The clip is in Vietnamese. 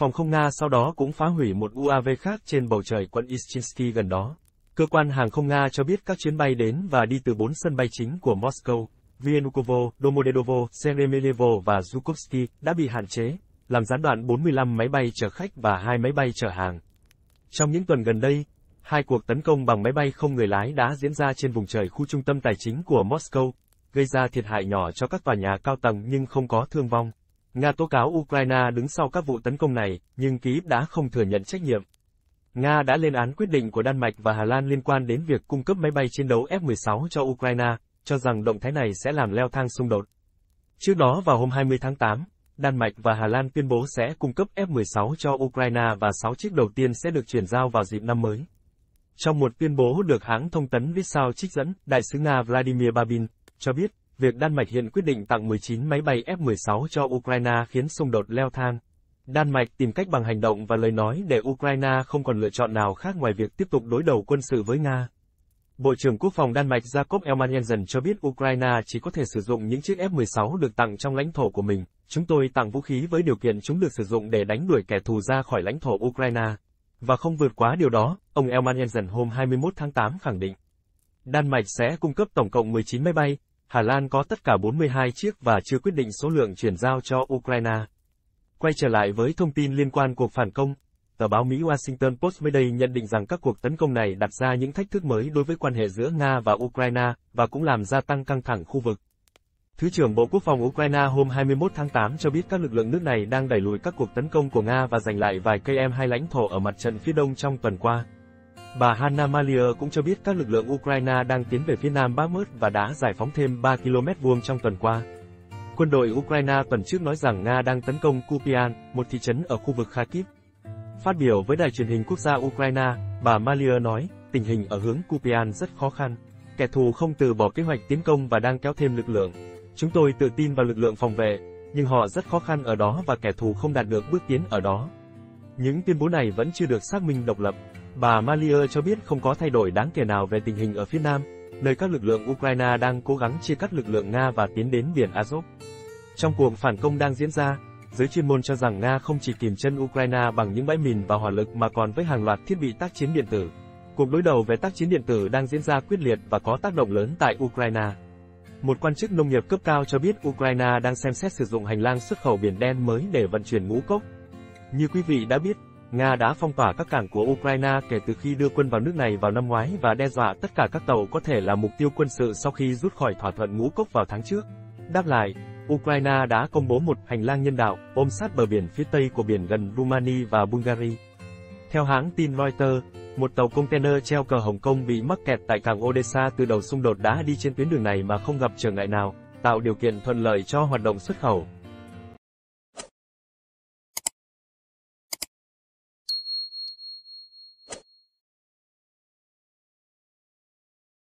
Phòng không Nga sau đó cũng phá hủy một UAV khác trên bầu trời quận Izhevsky gần đó. Cơ quan hàng không Nga cho biết các chuyến bay đến và đi từ 4 sân bay chính của Moscow, Vnukovo, Domodedovo, Sheremetyevo và Zhukovsky đã bị hạn chế, làm gián đoạn 45 máy bay chở khách và 2 máy bay chở hàng. Trong những tuần gần đây, 2 cuộc tấn công bằng máy bay không người lái đã diễn ra trên vùng trời khu trung tâm tài chính của Moscow, gây ra thiệt hại nhỏ cho các tòa nhà cao tầng nhưng không có thương vong. Nga tố cáo Ukraine đứng sau các vụ tấn công này, nhưng Kyiv đã không thừa nhận trách nhiệm. Nga đã lên án quyết định của Đan Mạch và Hà Lan liên quan đến việc cung cấp máy bay chiến đấu F-16 cho Ukraine, cho rằng động thái này sẽ làm leo thang xung đột. Trước đó vào hôm 20 tháng 8, Đan Mạch và Hà Lan tuyên bố sẽ cung cấp F-16 cho Ukraine và 6 chiếc đầu tiên sẽ được chuyển giao vào dịp năm mới. Trong một tuyên bố được hãng thông tấn Vissal trích dẫn, Đại sứ Nga Vladimir Babin cho biết, việc Đan Mạch hiện quyết định tặng 19 máy bay F-16 cho Ukraine khiến xung đột leo thang. Đan Mạch tìm cách bằng hành động và lời nói để Ukraine không còn lựa chọn nào khác ngoài việc tiếp tục đối đầu quân sự với Nga. Bộ trưởng Quốc phòng Đan Mạch Jakob Ellemann-Jensen cho biết Ukraine chỉ có thể sử dụng những chiếc F-16 được tặng trong lãnh thổ của mình. Chúng tôi tặng vũ khí với điều kiện chúng được sử dụng để đánh đuổi kẻ thù ra khỏi lãnh thổ Ukraine. Và không vượt quá điều đó, ông Ellemann-Jensen hôm 21 tháng 8 khẳng định. Đan Mạch sẽ cung cấp tổng cộng 19 máy bay, Hà Lan có tất cả 42 chiếc và chưa quyết định số lượng chuyển giao cho Ukraine. Quay trở lại với thông tin liên quan cuộc phản công, tờ báo Mỹ Washington Post mới đây nhận định rằng các cuộc tấn công này đặt ra những thách thức mới đối với quan hệ giữa Nga và Ukraine, và cũng làm gia tăng căng thẳng khu vực. Thứ trưởng Bộ Quốc phòng Ukraine hôm 21 tháng 8 cho biết các lực lượng nước này đang đẩy lùi các cuộc tấn công của Nga và giành lại vài cây M2 lãnh thổ ở mặt trận phía đông trong tuần qua. Bà Hanna Maliar cũng cho biết các lực lượng Ukraine đang tiến về phía nam Bakhmut và đã giải phóng thêm 3 km vuông trong tuần qua. Quân đội Ukraine tuần trước nói rằng Nga đang tấn công Kupian, một thị trấn ở khu vực Kharkiv. Phát biểu với đài truyền hình quốc gia Ukraine, bà Maliar nói, tình hình ở hướng Kupian rất khó khăn. Kẻ thù không từ bỏ kế hoạch tiến công và đang kéo thêm lực lượng. Chúng tôi tự tin vào lực lượng phòng vệ, nhưng họ rất khó khăn ở đó và kẻ thù không đạt được bước tiến ở đó. Những tuyên bố này vẫn chưa được xác minh độc lập. Bà Maliar cho biết không có thay đổi đáng kể nào về tình hình ở phía nam, nơi các lực lượng Ukraine đang cố gắng chia cắt lực lượng Nga và tiến đến biển Azov. Trong cuộc phản công đang diễn ra, giới chuyên môn cho rằng Nga không chỉ kìm chân Ukraine bằng những bãi mìn và hỏa lực mà còn với hàng loạt thiết bị tác chiến điện tử. Cuộc đối đầu về tác chiến điện tử đang diễn ra quyết liệt và có tác động lớn tại Ukraine. Một quan chức nông nghiệp cấp cao cho biết Ukraine đang xem xét sử dụng hành lang xuất khẩu Biển Đen mới để vận chuyển ngũ cốc. Như quý vị đã biết, Nga đã phong tỏa các cảng của Ukraine kể từ khi đưa quân vào nước này vào năm ngoái và đe dọa tất cả các tàu có thể là mục tiêu quân sự sau khi rút khỏi thỏa thuận ngũ cốc vào tháng trước. Đáp lại, Ukraine đã công bố một hành lang nhân đạo ôm sát bờ biển phía tây của biển gần Romania và Bulgaria. Theo hãng tin Reuters, một tàu container treo cờ Hồng Kông bị mắc kẹt tại cảng Odessa từ đầu xung đột đã đi trên tuyến đường này mà không gặp trở ngại nào, tạo điều kiện thuận lợi cho hoạt động xuất khẩu.